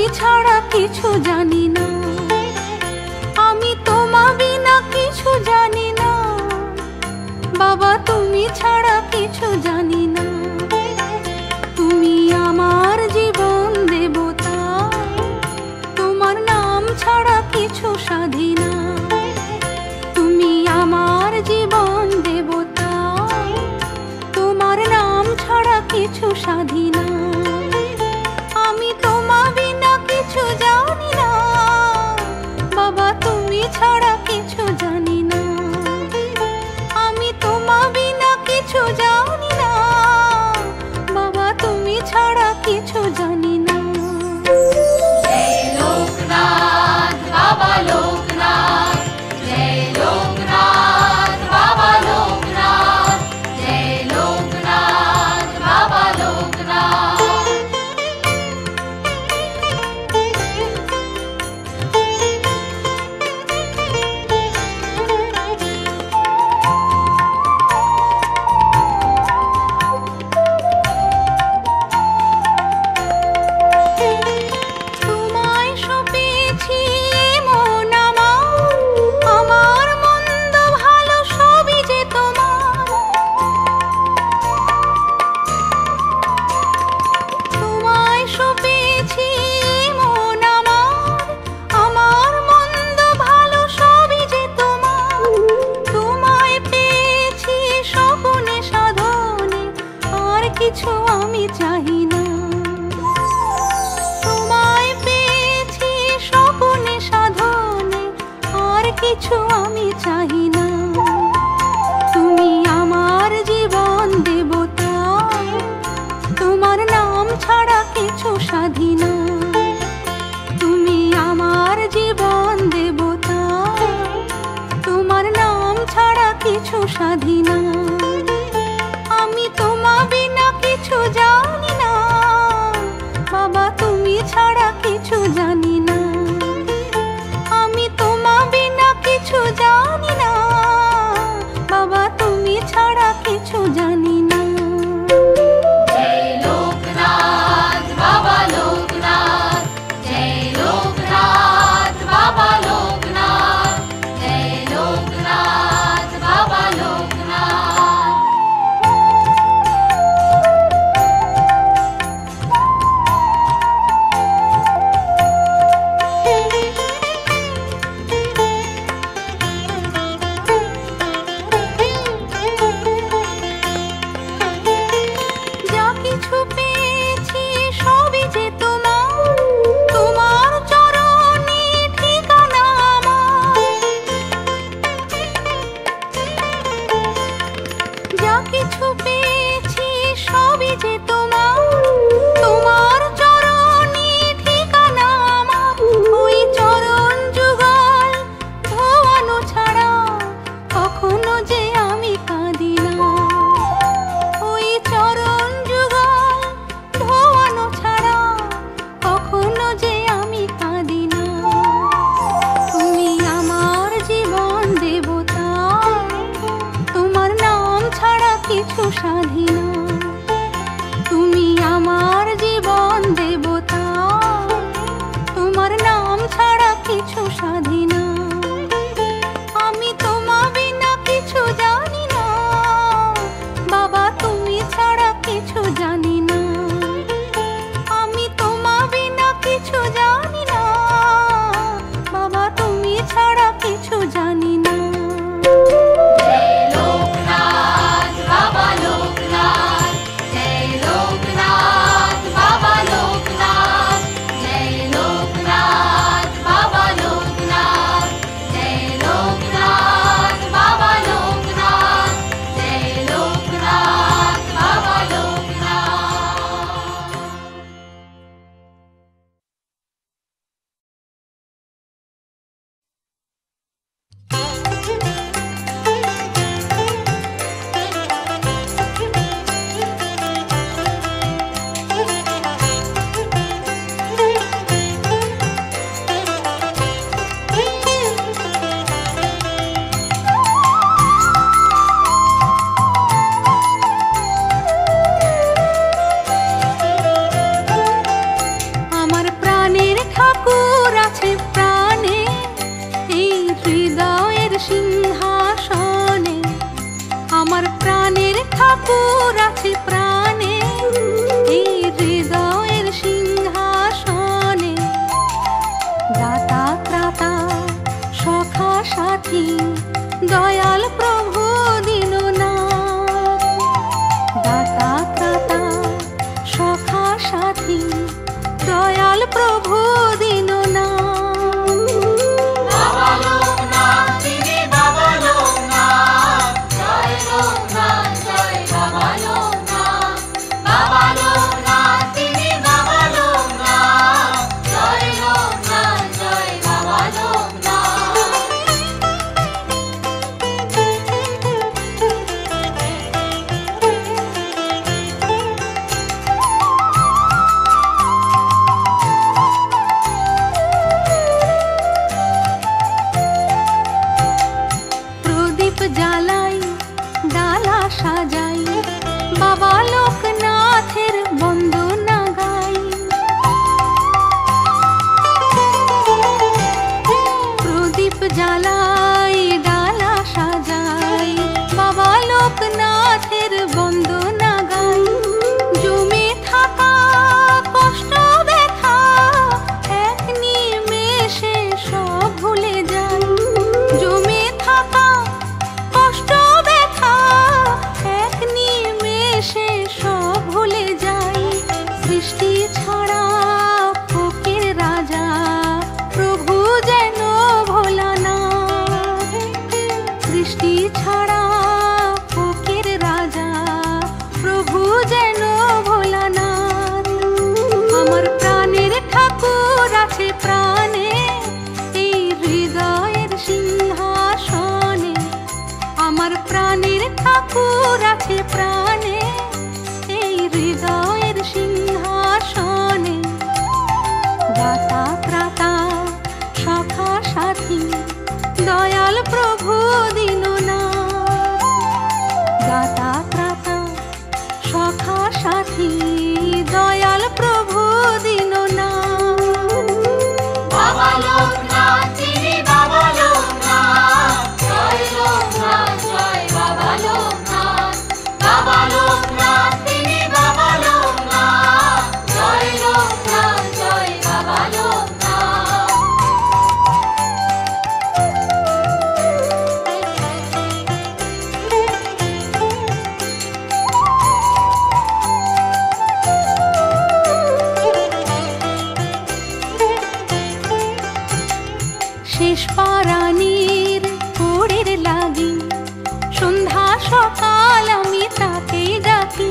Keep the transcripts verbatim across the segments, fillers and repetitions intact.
ছাড়া কিছু জানি না, আমি তোমা বিনা কিছু জানি না। বাবা তুমি ছাড়া কিছু জানি না। তুমি আমার জীবন দেবতা, তোমার নাম ছাড়া কিছু সাধি না। তুমি আমার জীবন দেবতা, তোমার নাম ছাড়া কিছু সাধি না। আমি তোমা বিনা কিছু জানি না, বাবা তুমি ছাড়া কিছু জানি না। আমি তোমা বিনা কিছু জানি না, বাবা তুমি ছাড়া কিছু জানি না। जय लोकनाथ बाबा लोकनाथ, जय लोकनाथ बाबा लोकनाथ, जय लोकनाथ बाबा लोकनाथ। তোমায় সপেছি মন আমার, আমার মন্দ ভালো সবই যে তোমার। তোমায় সপেছি মন আমার, আমার মন্দ ভালো সবই যে তোমার। তোমায় পেয়েছি স্বপনে সাধনে, আর কিছু আমি চাহি না। তোমায় পেয়েছি স্বপনে সাধনে, আর কিছু আমি চাহি না। তুমি আমার জীবন দেবতা, তোমার নাম ছাড়া কিছু সাধি না। তুমি আমার জীবন দেবতা, তোমার নাম ছাড়া কিছু সাধি না। আমি তোমা বিনা কিছু জানি না, বাবা তুমি ছাড়া কিছু জানি না। আমি তোমা বিনা কিছু জানি না, দাতা ত্রাতা সখা সাথী দয়াল প্রভু দীননাথ। বাবা লোকনাথ তিনি বাবা লোকনাথ, জয় লোকনাথ জয় বাবা লোকনাথ। বাবা লোকনাথ তিনি বাবা লোকনাথ, জয় লোকনাথ জয় বাবা লোকনাথ। প্রদীপ জ্বালাই ডালা সাজাই বাবা লোকনাথের বন্দনা গাই। প্রদীপ জ্বালাই ডালা সাজাই বাবা লোকনাথের বন্দনা গাই। জমে থাকা কষ্ট ব্যথা এক নিমেষে সব ভুলে যাই। জমে থাকা কষ্ট ব্যথা এক নিমেষে সব ভুলে যাই। সৃষ্টি ছাড়া ফকির রাজা প্রভু যেন ভোলানাথ। সৃষ্টি ছাড়া ফকির রাজা প্রভু যেন ভোলানাথ। আমার প্রাণের ঠাকুর আছে প্রাণে এই হৃদয়ের সিংহাসনে। আমার প্রাণের ঠাকুর আছে প্রাণে এই হৃদয়ের সিংহাসনে। দাতা ত্রাতা সখা সাথী দয়াল প্রভু দীননাথ। দাতা ত্রাতা সখা সাথী দয়াল প্রভু দীননাথ। বাবা লোকনাথ তিনি বাবা লোকনাথ, জয় লোকনাথ জয় বাবা লোকনাথ। বাবা লোকনাথ তিনি বাবা লোকনাথ, জয় লোকনাথ জয় বাবা লোকনাথ। শেষ পারানির কোড়ের লাগি সন্ধ্যা সকাল আমি তাকে ডাকি।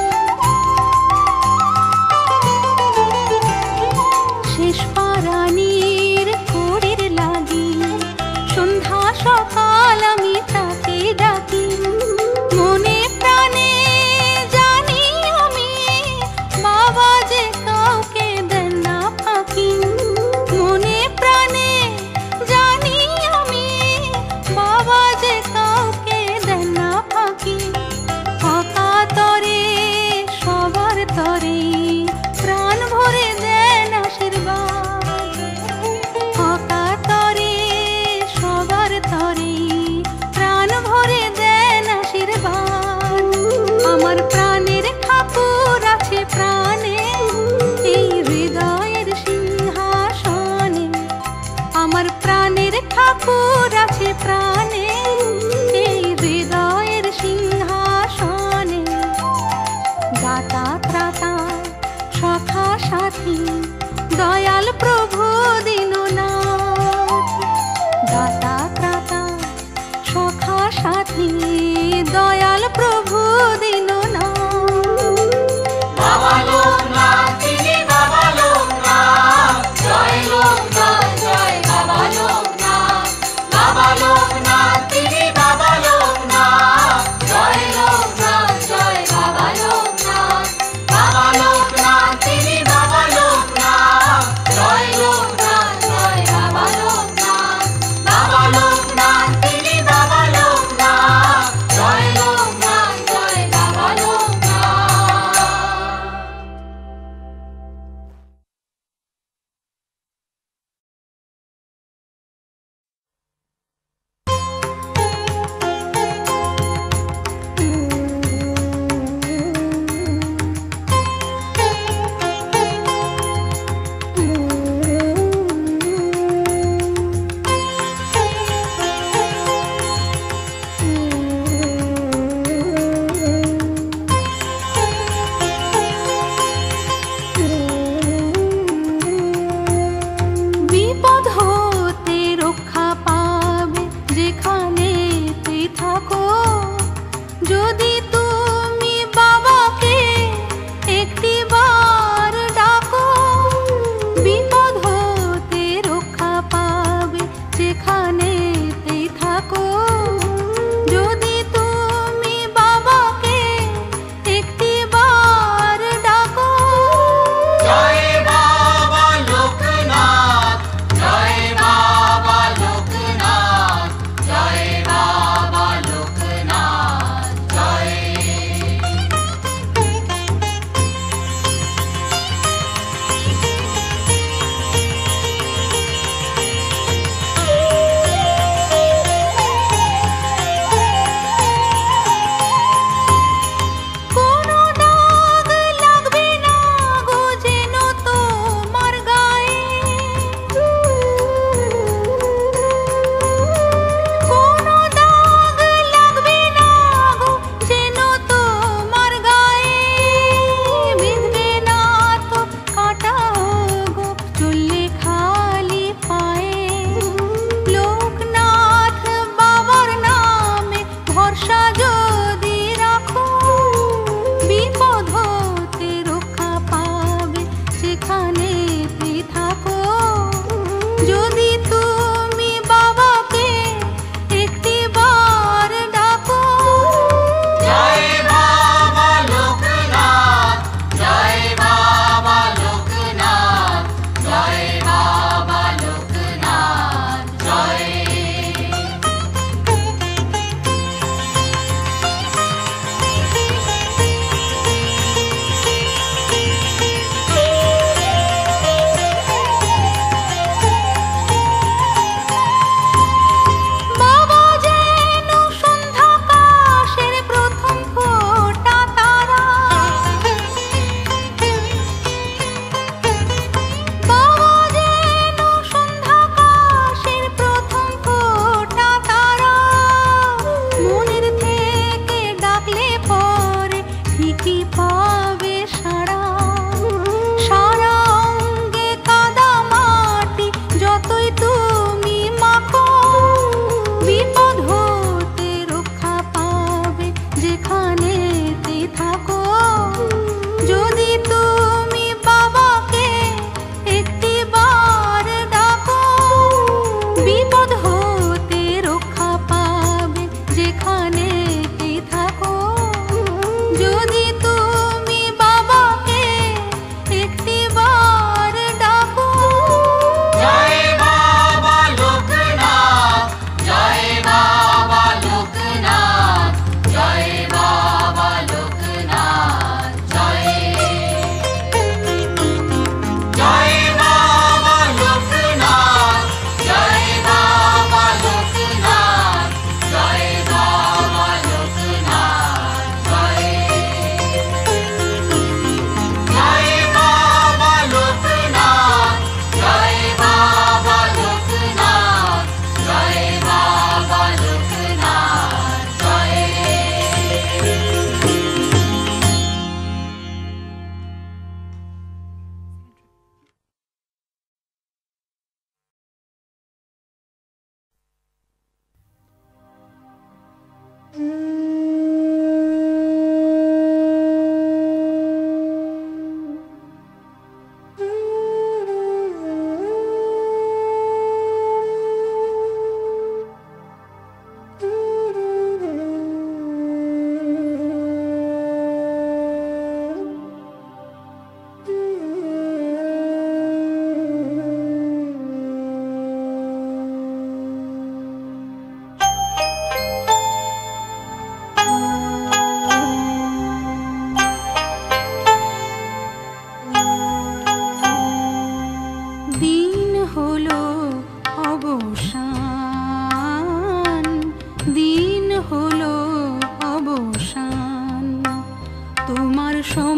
শেষ পারানির কোড়ের লাগি সন্ধ্যা সকাল আমি তাকে ডাকি। মনে প্রাণে জানি আমি বাবা যে কাউকে দেন না ফাঁকি। মনে প্রাণে জানি আমি বাবা যে কাউকে দেন না ফাঁকি। অকাতরে সবার তরে প্রাণ ভরে দেন আশীর্বাদ। অকাতরে সবার তরে প্রাণ ভরে দেন আশীর্বাদ। আমার প্রাণের ঠাকুর আছে প্রাণে এই হৃদয়ের সিংহাসনে। আমার প্রাণের ঠাকুর আছে প্রাণে এই হৃদয়ের সিংহাসনে। দাতা ত্রাতা সখা সাথী দয়াল প্রভু দীননাথ। দাতা ত্রাতা সখা সাথী দয়াল প্রভু দীননাথ। বাবা লোকনাথ তিনি বাবা লোকনাথ, জয় লোকনাথ জয় বাবা লোকনাথ। বাবা লোকনাথ তিনি বাবা লোকনাথ, জয় লোকনাথ জয় বাবা লোকনাথ। বাবা লোকনাথ তিনি বাবা লোকনাথ, জয় লোকনাথ জয় বাবা লোকনাথ। বাবা লোকনাথ তিনি বাবা লোকনাথ, জয় লোকনাথ জয় বাবা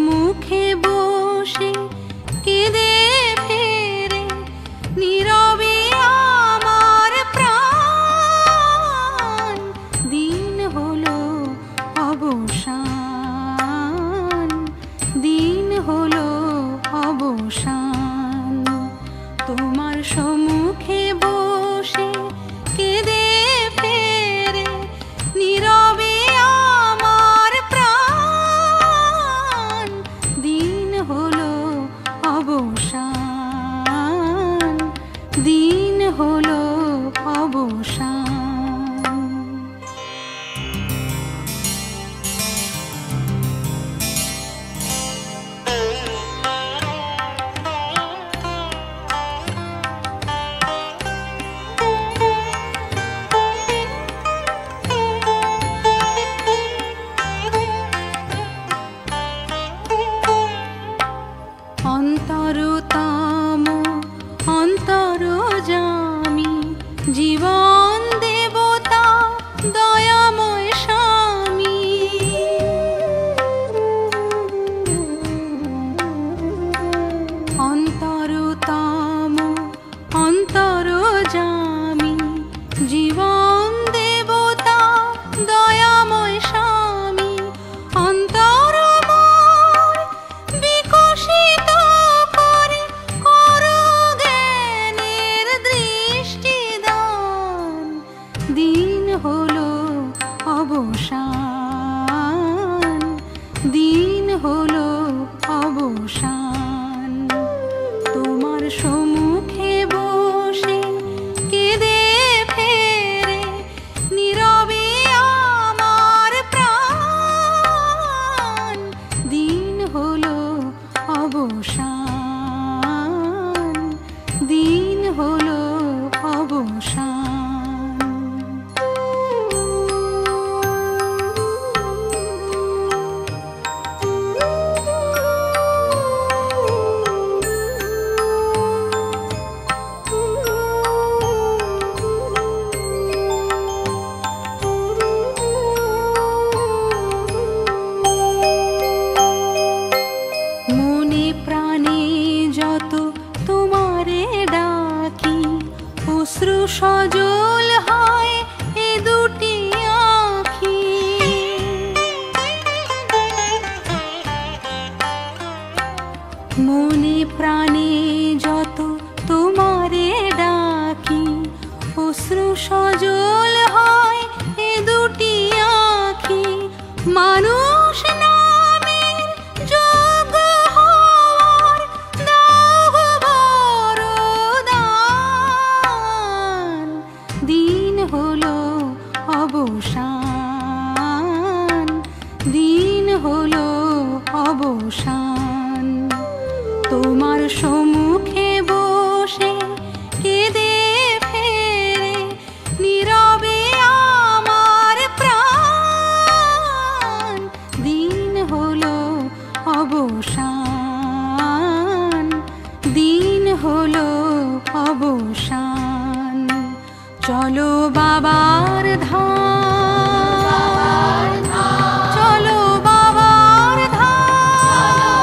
সম্মুখে বসে কেঁদে ফেরে নীরবে আমার প্রাণ, দিন হলো অবসান, দিন হলো অবসান। তোমার সম্মুখে বসে কেঁদে ফেরে নীরবে আমার প্রাণ, দিন হলো অবসান, দিন হলো অবসান। অন্তরতম অন্তরজামী জীবন দেবতা দয়াময় স্বামী, অন্তরতম অন্তরজামী জীবন দেবতা দয়াময় স্বামী, অন্তর মোর বিকশিত করে করো জ্ঞানের দৃষ্টিদান, দিন হলো অবসান, দিন হলো অবসান। তোমার সম্মুখে বসে কেঁদে ফেরে নীরবে আমার প্রাণ, দিন হলো অবসান, দিন হলো অবসান। মনে প্রাণে যত তোমারে ডাকি, অশ্রু সজল হয় এ দুটি আঁখি, মনে প্রাণে যত তোমারে ডাকি, অশ্রু সজল হয় এ দুটি আঁখি, মানুষ নামের যোগ্য হওয়ার দাও গো বরদান, দিন হলো অবসান, দিন হলো অবসান। তোমার সম্মুখে বসে কেঁদে ফেরে নীরবে আমার প্রাণ, দিন হলো অবসান, দিন হলো অবসান। চলো বাবার ধাম, চলো বাবার ধাম,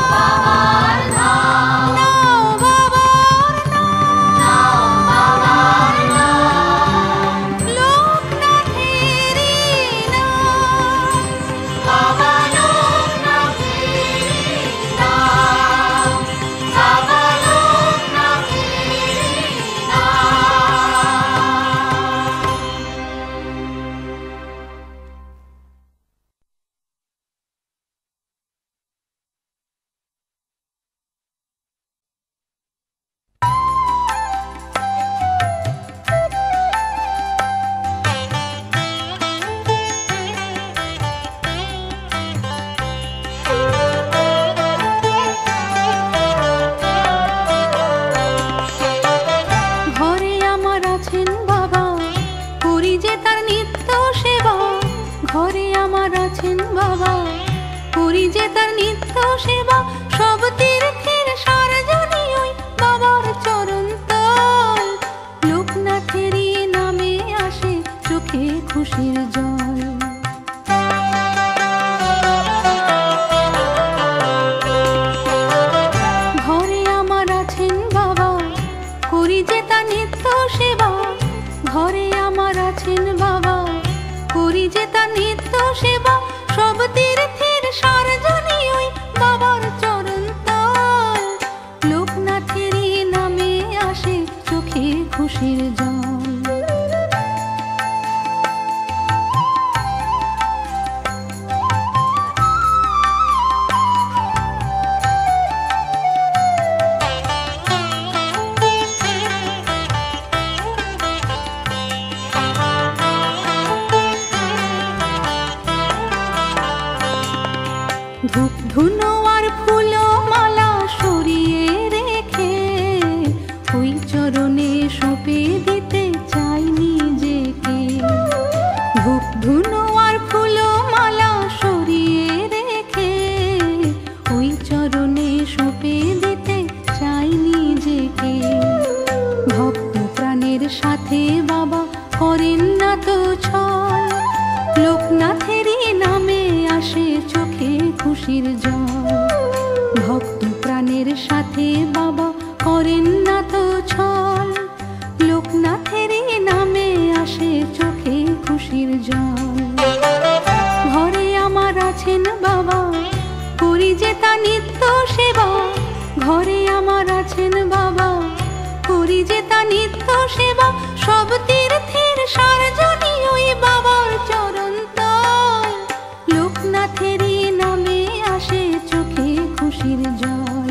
ধূপ ধুনো আর ফুলো মালা সরিয়ে রেখে ওই চরণে সঁপে দিতে চাই নিজেকে। ধূপ ধুনো আর ফুলো মালা সরিয়ে রেখে ওই চরণে সঁপে দিতে চাই নিজেকে। ভক্ত প্রাণের সাথে বাবা করেন না তো ছল, লোকনাথেরই নামে আসে চোখে খুশির জল। ভক্ত প্রাণের সাথে বাবা করেন না তো ছল, লোকনাথেরই নামে আসে চোখে খুশির জল। ঘরে আমার আছেন বাবা, করি যে তা নিত্য সেবা। ঘরে আমার আছেন বাবা, করি যে তা নিত্য সেবা। সব তীর্থের সারজনী ওই বাবার চরণ তল, লোকনাথেরই নামে আসে চোখে খুশির জল।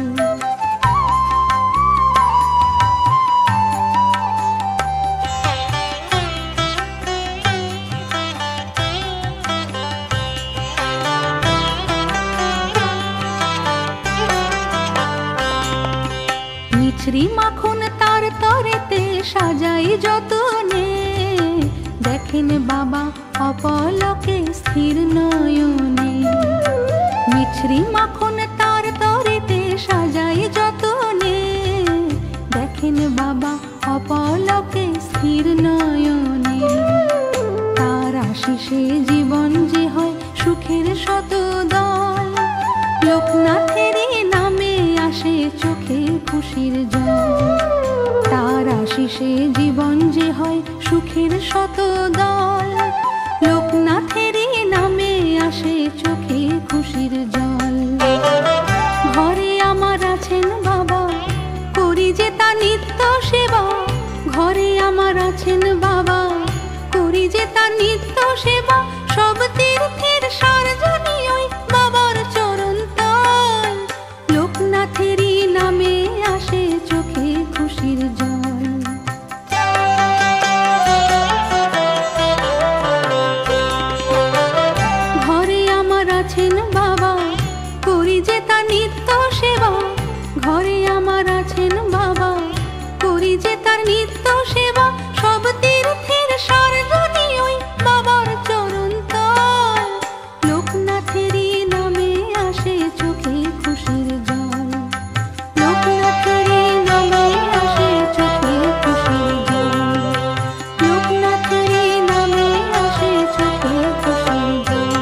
মিছরি মাখন তার তরেতে সাজাই যতনে, দেখেন বাবা অপলকে স্থির নয়নে। মিছরি মাখন তার তরেতে সাজাই যতনে, দেখেন বাবা অপলকে স্থির নয়নে। তার আশিসে জীবন যে হয় সুখের শত দল, লোকনাথেরই নামে আসে চোখে খুশির জল। তার আশিসে জীবন যে হয় সুখের শত দল, লোকনাথেরই নামে আসে চোখে খুশির জল। ঘরে আমার আছেন বাবা, করি যে তা নিত্য সেবা। ঘরে আমার আছেন বাবা, করি যে তা নিত্য সেবা। সব তীর্থের সারজনী ওই বাবার চরণ তল, লোকনাথেরই নামে আসে চোখে খুশির জল। ঘরে আমার আছেন বাবা, করি যে তা নিত্য সেবা। ঘরে আমার আছেন বাবা, করি যে তার নিত্য সেবা। সব তীর্থের সারজনী ওই বাবার চরণ তল, লোকনাথেরই নামে আসে চোখে খুশির জল। লোকনাথেরই নামে আসে চোখে খুশির জল। লোকনাথেরই নামে আসে চোখে খুশির জল।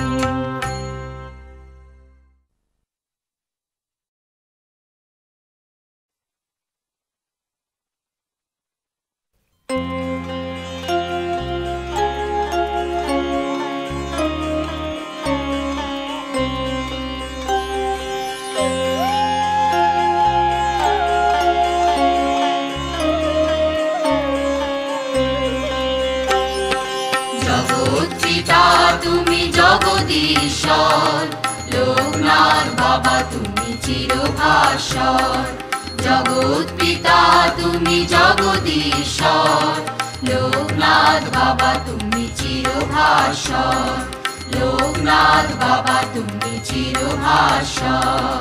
জগৎপিতা তুমি জগদীশ্বর, লোকনাথ বাবা তুমি চিরভাস্বর। জগৎপিতা তুমি জগদীশ্বর, লোকনাথ বাবা তুমি চিরভাস্বর। লোকনাথ বাবা তুমি চিরভাস্বর।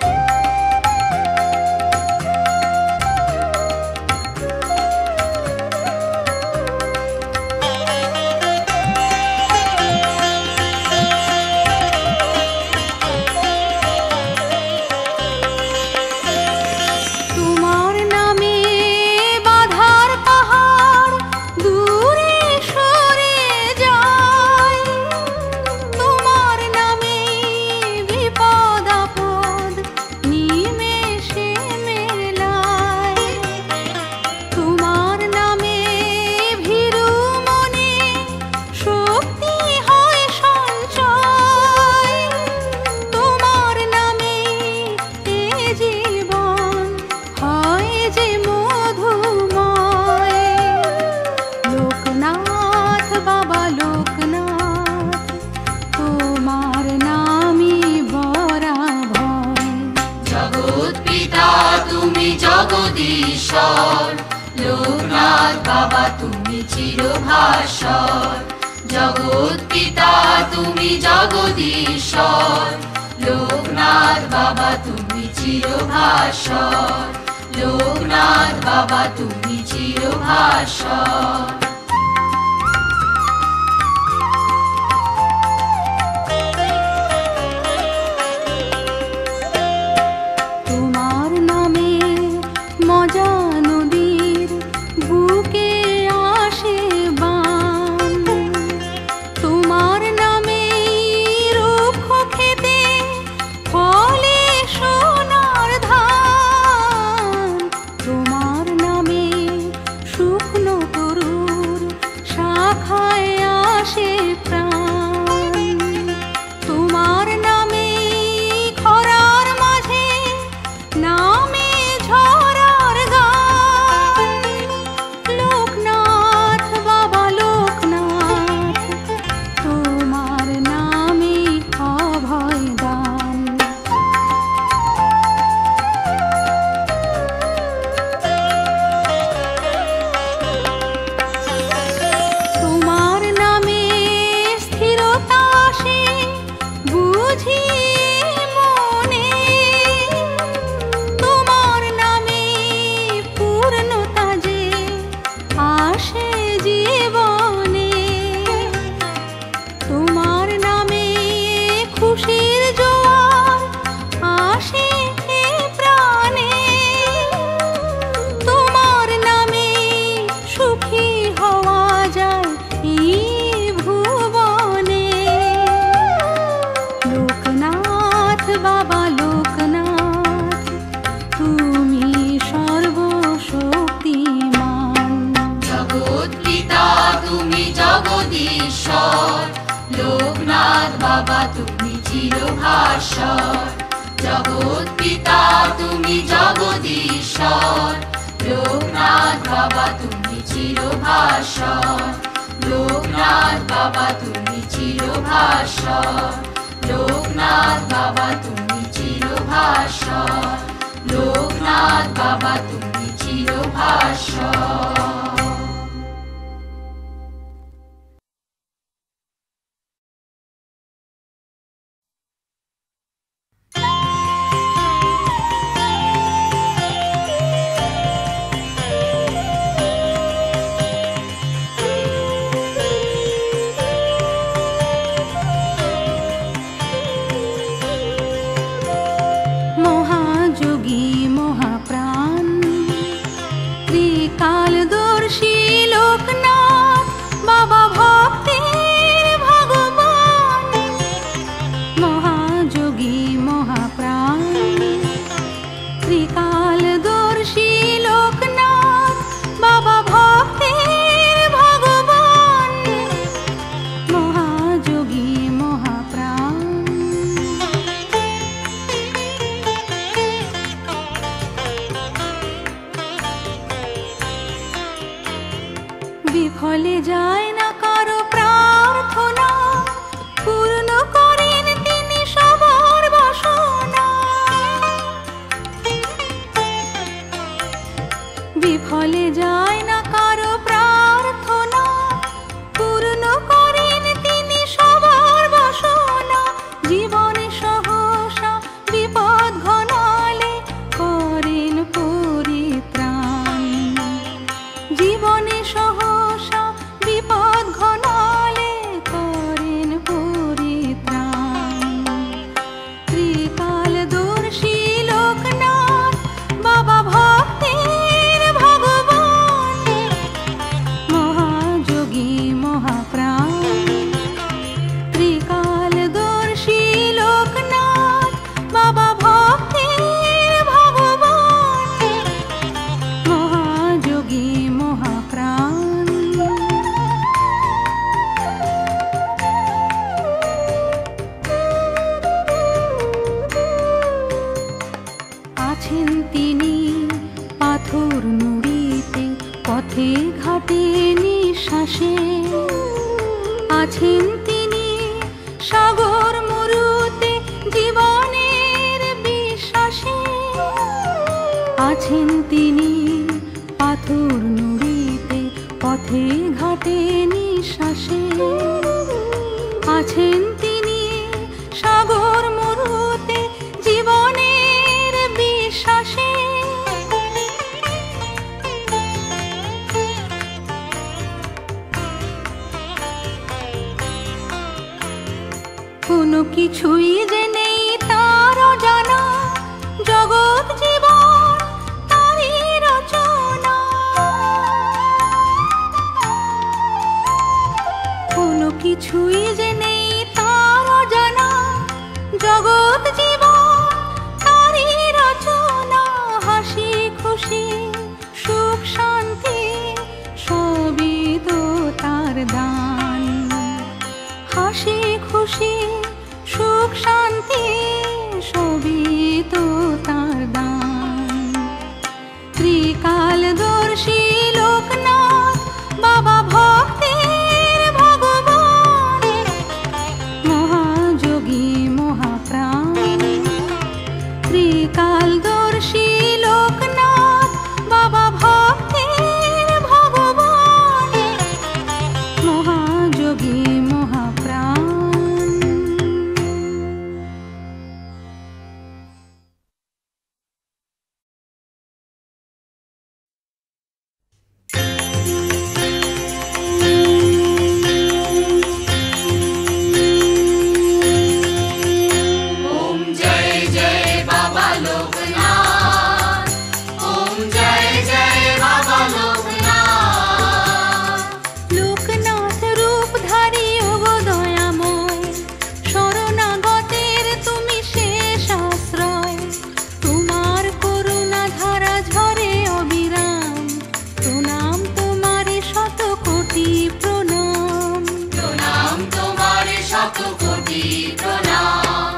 তোমার নামে বাধার পাহাড় দূরে সরে যায়, তোমার নামে বিপদ আপদ নিমেষে মেলায়। তোমার নামে ভীরু মনে শক্তি হয় সঞ্চয়, তোমার নামে এ জীবন হয় যে মধুময়। লোকনাথ বাবা লোকনাথ, তোমার নামই বরা ভয়। জগৎপিতা তুমি জগদীশ্বর, লোকনাথ বাবা তুমি চিরভাস্বর। জগৎপিতা তুমি জগদীশ্বর, লোকনাথ বাবা তুমি চিরভাস্বর, লোকনাথ বাবা তুমি চিরভাস্বর। তোমার নামে মজা নদীর বুকে আসে বান, তোমার নামে রুক্ষ খেতে ফলে সোনার ধান, তোমার নামে শুকনো তরুর শাখায় আসে প্রাণ, তোমার নামে খরার মাঝে নামে ঝরার গান। লোকনাথ বাবা লোকনাথ তোমার নামে অভয় দান। তোমার নামে স্থিরতা আসে বুঝি মনে, তোমার নামে পূর্ণতা যে আসে জীবনে, তোমার নামে খুশির জোয়ার আসে এ প্রাণে, তোমার নামে সুখী হওয়া যায় এই ভুবনে। লোকনাথ বাবা লোকনাথ তুমি সর্বশক্তিমান, জগৎ পিতা তুমি জগদীশ্বর, লোকনাথ বাবা তুমি চিরভাস্বর, জগৎ পিতা তুমি জগদীশ্বর, লোকনাথ বাবা তুমি চিরভাস্বর, লোকনাথ বাবা তুমি চিরভাস্বর, লোকনাথ বাবা তুমি চিরভাস্বর, লোকনাথ বাবা তুমি চিরভাস্বর। মহাযোগী মহাপ্রাণ ত্রিকালদর্শী লোকনাথ বাবা ভক্তের ভগবান, মহাযোগী মহাপ্রাণ ত্রিকালদর্শী লোকনাথ বাবা ভক্তের ভগবান, মহাযোগী মহাপ্রাণ। বিফলে যায় না কারো প্রার্থনা, পূর্ণ করেন তিনি সবার বাসনা। বিফলে যায় না কারো প্রার্থনা, পূর্ণ করেন তিনি সবার বাসনা। জীবনে সহসা বিপদ ঘনালে করেন পরিত্রাণ, জীবনে সহসা বিপদ ঘনালে করেন পরিত্রাণ। ত্রিকালদর্শী লোকনাথ বাবা ভক্তের ভগবান, মহাযোগী মহাপ্রাণ ত্রিকালদর্শী লোকনাথ বাবা ভক্তের ভগবান, মহাযোগী মহাপ্রাণ। আছেন তিনি পাথর নুড়িতে পথে ঘাটে নিঃশ্বাসে, আছেন তিনি সাগর মরুতে জীবনের বিশ্বাসে, আছেন তিনি পাথর নুড়িতে পথে ঘাটে নিঃশ্বাসে, আছেন তিনি সাগর মরুতে তো তার দান। ত্রিকালদর্শী লোকনাথ বাবা ভক্তের ভগবান, মহাযোগী মহাপ্রাণ। ত্রিকালদর্শী লোকনাথ বাবা ভক্তের ভগবান, মহাযোগী মহাপ্রাণ। ओम जय जय बाबा लोकनाथ, ओम जय जय बाबा लोकनाथ। লোকনাথ রূপধারী ওগো দয়াময়, শরণাগতের তুমি শেষ আশ্রয়। তোমার করুণা ধারা ঝরে অবিরাম, প্রণাম তোমারে শত কোটি প্রণাম। प्रणाम तुम्हारे शत कोटि प्रणाम।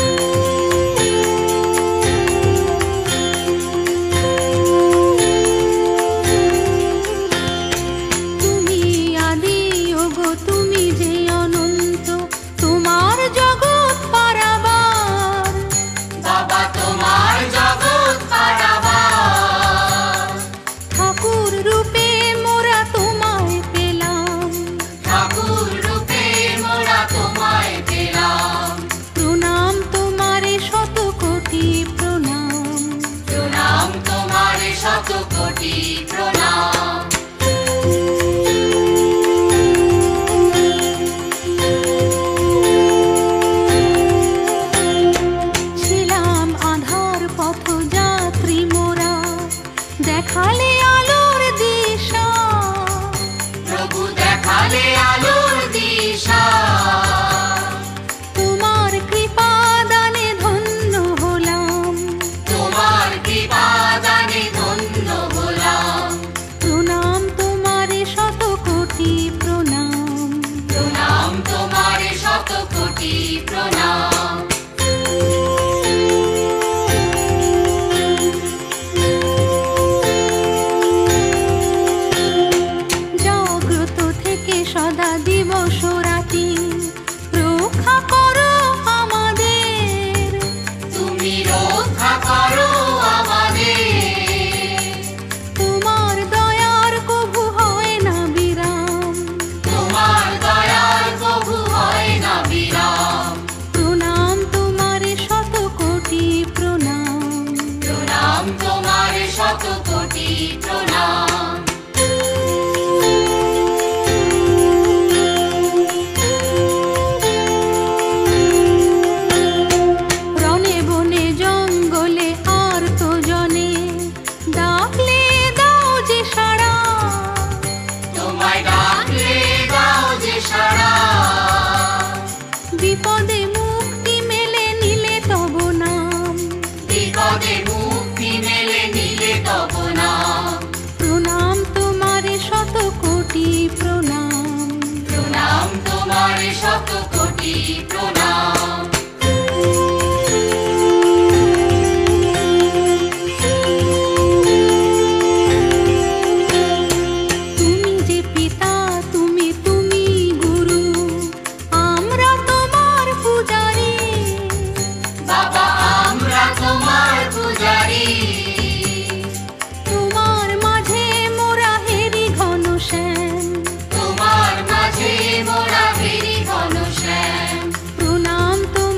তুমি আদি ওগো তুমি যে অনন্ত, তোমার জগৎ পারাবার। बाबा तुम्हार जगत पारावार। ঠাকুর রূপে মোরা তোমায় পেলাম, ठाकुर रूपे मोरा तुम्हारे पेलाम। প্রণাম তোমারে শত কোটি প্রণাম। प्रणाम तुम्हारे शत कोटि प्रणाम। ছিলাম আধার পথযাত্রী মোরা, দেখালে আলোর দিশা। प्रभु देखाले आलोर दिशा। তোমার কৃপা দানে ধন্য হলাম, তোমার কৃপা দানে ধন্য হলাম। প্রণাম তোমারে শত কোটি প্রণাম। প্রণাম তোমারে শত কোটি প্রণাম। জাগ্রত থেকে সদা দিবস রাতি রক্ষা করো আমাদের। তুমি রক্ষা করো আমাদের। তোমার দয়ার কভু হয় না বিরাম, তোমার দয়ার প্রভু হয় না বিরাম। প্রণাম তোমারে শত কোটি প্রণাম। প্রণাম তোমারে শত কোটি প্রণাম। রণে বনে জঙ্গলে আর তো জনে, ডাকলে দাও যে সাড়া। তোমায় ডাকলে দাও যে সাড়া। বিপদে মুক্তি মেলে নিলে তব নাম, বিপদে মুক্তি মেলে নিলে তব নাম। প্রণাম তোমারে শত কোটি প্রণাম। প্রণাম তোমারে শত কোটি প্রণাম। তুমি যে পিতা তুমি তুমি গুরু, আমরা তোমার পূজারী। বাবা আমরা তোমার পূজারী। তোমার মাঝে মোরা হেরি ঘন শ্যাম, তোমার মাঝে মোরা ফেরি ঘনশ্যাম। প্রণাম তোমারে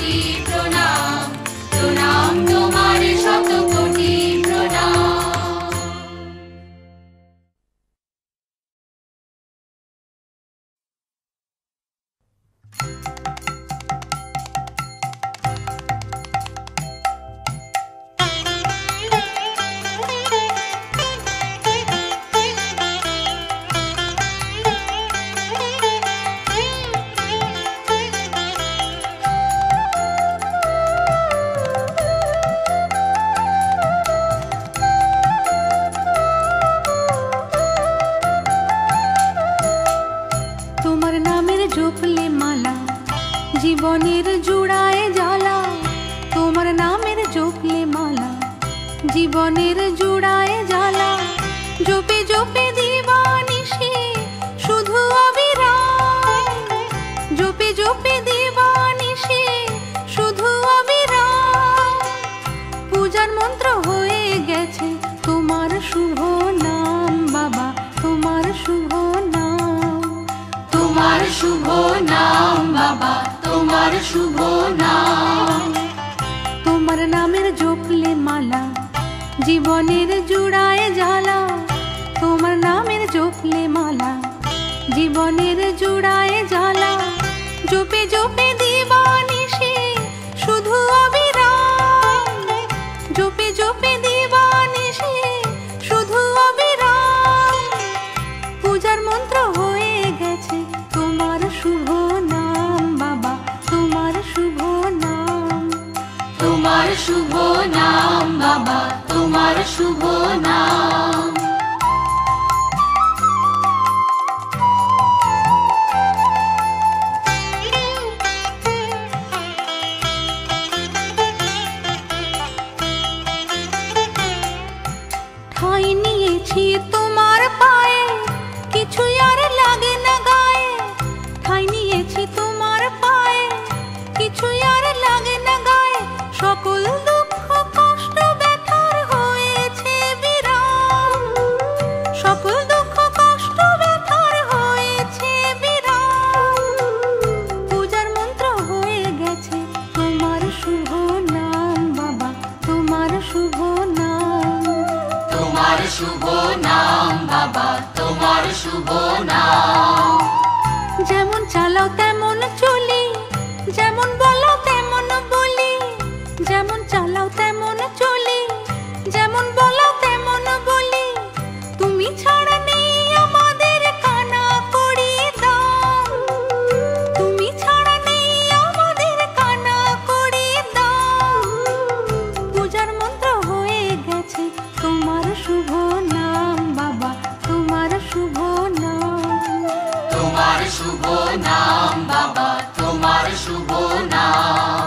কোটি প্রণাম, প্রণাম তোমারে শত কোটি প্রণাম। তোমার নামের জপলে মালা জীবনের জুড়ায় জ্বালা, তোমার নামের জপলে মালা জীবনের জুড়ায় জ্বালা, জপে জপে দিবানিশি শুধু অবিরাম, জপে জপে দিবানিশি শুধু অবিরাম, পূজার মন্ত্র হয়ে গেছে তোমার শুভ নাম বাবা, তোমার শুভ নাম, তোমার শুভ নাম বাবা, তোমার শুভ নাম। তোমার নামের জপলে মালা জীবনের জুড়ায় জ্বালা, তোমার নামের জপলে মালা জীবনের জুড়ায় জ্বালা, জপে জপে দিবানিশি শুধু অবিরাম, জপে জপে দিবানিশি শুধু অবিরাম, পূজার মন্ত্র হয়ে গেছে তোমার শুভ নাম বাবা, তোমার শুভ নাম, তোমার শুভ নাম বাবা, তোমার শুভ নাম। ঠাঁই নিয়েছি তোমার পায়ে কিছুই আর লাগে না গায়ে, ঠাঁই নিয়েছি তোমার পায়ে কিছুই আর লাগে না গায়ে, সকল দুঃখ কষ্ট ব্যথার হয়েছে বিরাম, সকল দুঃখ কষ্ট ব্যথার হয়েছে বিরাম, পূজার মন্ত্র হয়ে গেছে তোমার শুভ নাম বাবা, তোমার শুভ নাম, তোমার শুভ নাম বাবা, তোমার শুভ নাম। যেমন চালাও তেমন চলি, যেমন বলো তেমন বলি, যেমন চালাও তেমন চলি, যেমন বলো তেমন বলি, তুমি ছাড়া নেই আমাদের কানা করি দাও, তুমি ছাড়া নেই আমাদের কানা করি দাও, পূজার মন্ত্র হয়ে গেছে তোমার শুভ নাম বাবা, তোমার শুভ নাম, তোমার শুভ নাম বাবা, তোমার শুভ নাম।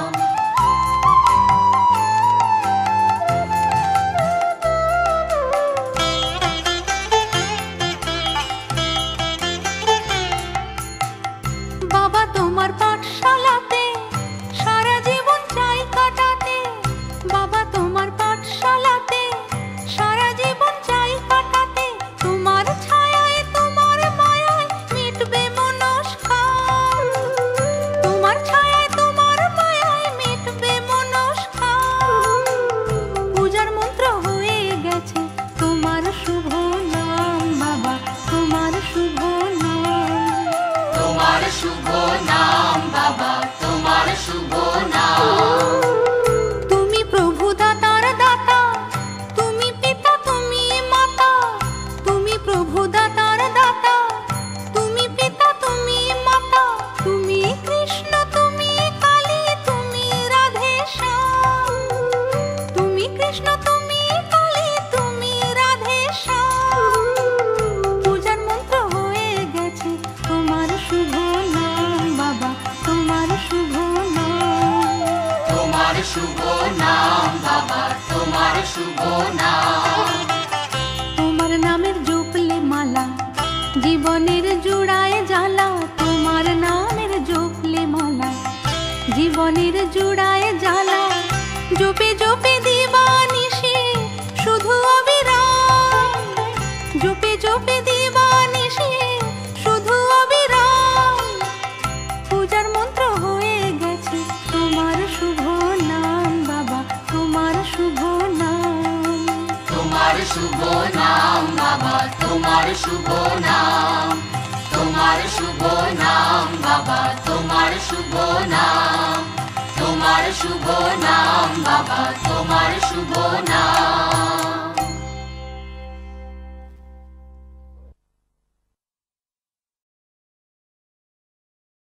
বাবা তোমার পাঠশালাতে সারা জীবন চাই কাটাতে, বাবা তোমার পাঠশালাতে সারা জীবন চাই কাটাতে, তোমার ছায়ায় তোমার মায়ায় মিটবে মনস্কাম, তোমার ছায়ায় তোমার মায়ায় মিটবে মনস্কাম, পূজার মন্ত্র হয়ে গেছে তোমার শুভ নাম বাবা, তোমার শুভ নাম, তোমার শুভ নাম বাবা, তোমার শুভ নাম। তুমি প্রভু দাতার দাতা, তুমি পিতা তুমি মাতা, তুমি প্রভু দাতার দাতা, তুমি পিতা তুমি মাতা, তুমি কৃষ্ণ তুমি কালী তুমি রাধে শ্যাম, তুমি কৃষ্ণ তুমি কালী তুমি রাধে শ্যাম, পূজার মন্ত্র হয়ে গেছে তোমার শুভ নাম বাবা, তোমার শুভ নাম, তোমার শুভ নাম বাবা, তোমার শুভ নাম। তোমার নামের জপলে মালা জীবনের জুড়ায় জ্বালা, তোমার নামের জপলে মালা জীবনের জুড়ায় জ্বালা, জপে জপে দিবানিশি শুধু অবিরাম, জপে জপে দিবানিশি শুধু অবিরাম, পূজার মন্ত্র হয়ে গেছে তোমার শুভ নাম বাবা তোমার শুভ নাম তোমার শুভ নাম বাবা তোমার শুভ নাম তোমার শুভ নাম বাবা তোমার শুভ নাম